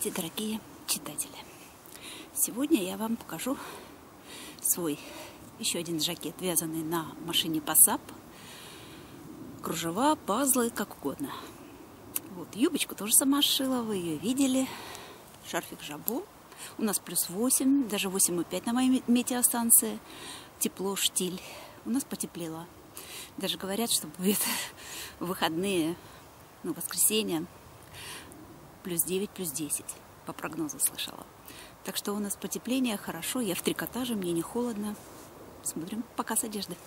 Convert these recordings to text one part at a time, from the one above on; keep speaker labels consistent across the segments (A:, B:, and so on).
A: Здравствуйте, дорогие читатели! Сегодня я вам покажу свой еще один жакет, вязанный на машине Passap. Кружева, пазлы, как угодно. Вот, юбочку тоже сама сшила, вы ее видели. Шарфик жабо. У нас плюс 8, даже 8,5 на моей метеостанции. Тепло, штиль. У нас потеплело. Даже говорят, что будет в выходные, воскресенье, плюс 9, плюс 10. По прогнозу слышала. Так что у нас потепление, хорошо. Я в трикотаже, мне не холодно. Смотрим показ одежды.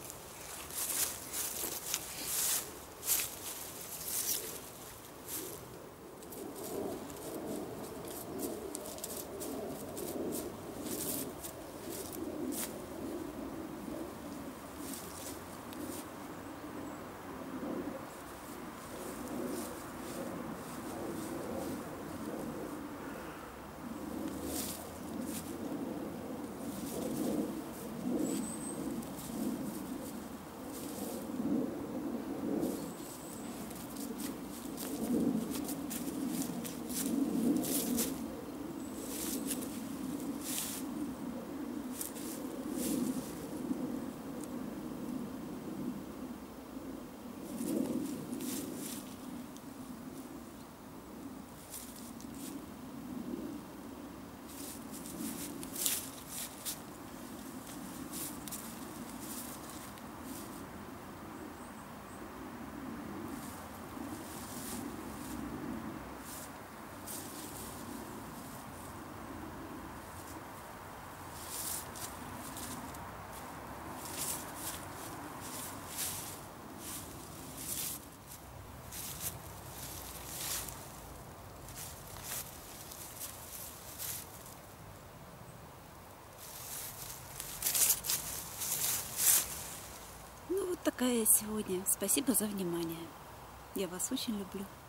A: Вот такая сегодня. Спасибо за внимание. Я вас очень люблю.